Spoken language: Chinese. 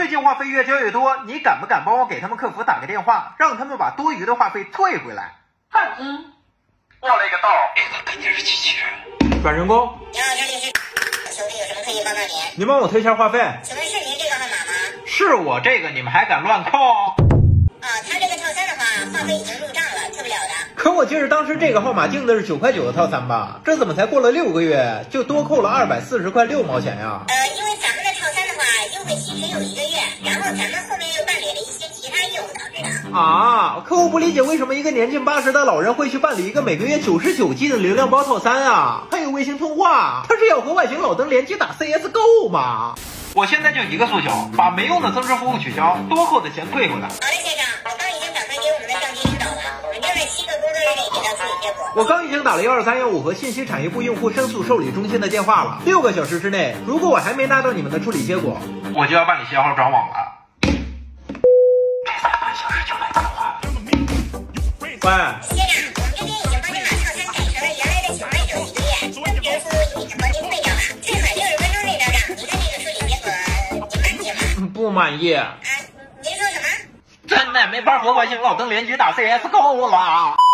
最近话费越交越多，你敢不敢帮我给他们客服打个电话，让他们把多余的话费退回来？ 放心，要了一个道，那肯定是机器人。 转人工。 你好，这里是兄弟，有什么可以帮到您？ 您帮我退一下话费。 请问是您这个号码吗？ 是我这个，你们还敢乱扣？ 他这个套餐的话，话费已经入账了，退不了的。 可我记得当时这个号码定的是9块9的套餐吧？这怎么才过了6个月就多扣了240块6毛钱呀？ 因为咱们的套餐的话，优惠期只有1个月，然后咱们后面又办理了一些其他业务导致的。 啊，可我不理解为什么一个年近80的老人会去办理一个每个月99G 的流量包套餐啊，还有微信通话，他是要和外形老登联机打 CSGO 吗？我现在就一个诉求，把没用的增值服务取消，多扣的钱退回来。 好嘞，先生，我刚已经反馈给我们的上级领导了，稳定在7个工作日内给到处理结果。 我刚已经打了12315和信息产业部用户申诉受理中心的电话了，6个小时之内，如果我还没拿到你们的处理结果，我就要办理限号转网了。这3个小时就来电话。喂， 先生，我们这边已经帮您把套餐改成了原来的9块9一个月，增值服务已经帮您退掉了，最快60分钟内到账。您看这个处理结果，您满意吗？ 不满意。 您说什么？ 真的没法和外星老登联机打 CSGO 了。